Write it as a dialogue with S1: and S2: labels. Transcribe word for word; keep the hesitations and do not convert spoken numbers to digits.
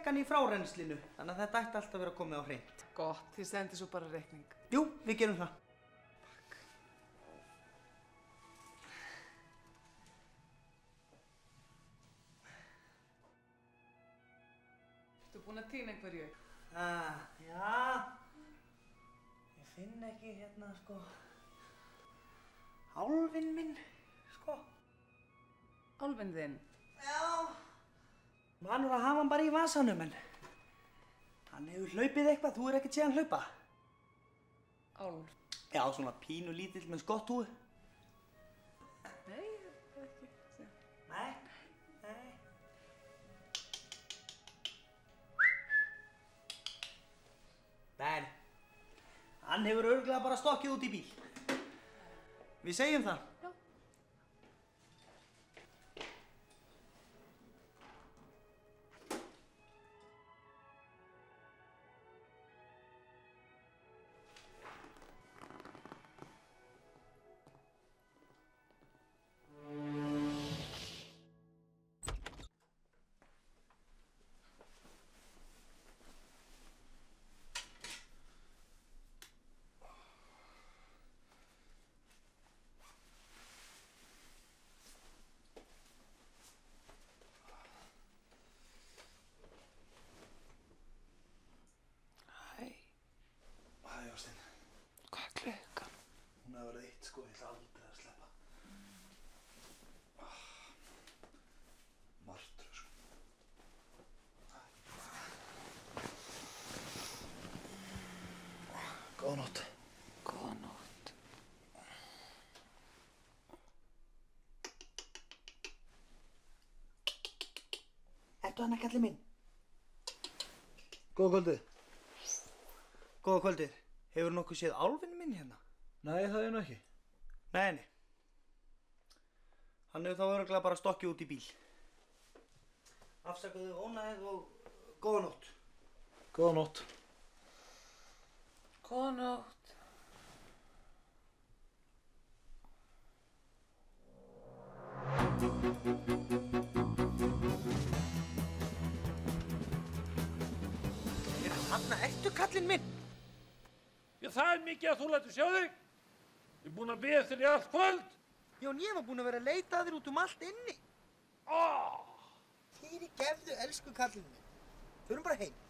S1: hann í frárennslinu, þannig að þetta ætti alltaf að vera komið á hreint.
S2: Gott, þið sendir svo bara reikning.
S1: Jú, við gerum það.
S2: Takk. Ertu búin að týna einhverju?
S1: Ah, já. Ég finn ekki hérna, sko, álfinn minn, sko.
S2: Álfinn þinn?
S1: Já. Manur að hafa hann bara í vasanum, en hann hefur hlaupið eitthvað, þú er ekkert séð hann hlaupa.
S2: Álf?
S1: Já, svona pínu lítill með skotthúfu.
S2: Nei, ég hef ekki séð.
S1: Nei, nei. Nei, hann hefur örugglega bara stokkið út í bíl. Við segjum það.
S2: Já.
S1: Hæ, Ástin.
S2: Hvað er klukkan?
S1: Hún hefur verið eitt, sko, ég ætla aldrei að sleppa. Martröð, sko. Góða nótt.
S2: Góða nótt.
S1: Ertu hana, kallið minn? Góða kvöldið. Góða kvöldið. Hefur nokkuð séð álfinn minn hérna?
S3: Nei, það er nú ekki.
S1: Nei, nei. Hann hefur þá örugglega bara stokkið út í bíl. Afsakaðu ónæðið og góða nótt.
S3: Góða nótt.
S2: Góða nótt.
S1: Þarna ertu, kallinn minn.
S4: Já, það er mikið að þú lætur sjá þig. Ég er búinn að biðja eftir þér í allt kvöld.
S1: Já, en ég var búinn að vera að leita að þér út um allt inni.
S4: Ó!
S1: Fyrirgefðu, elsku kallinn minn. Förum bara heim.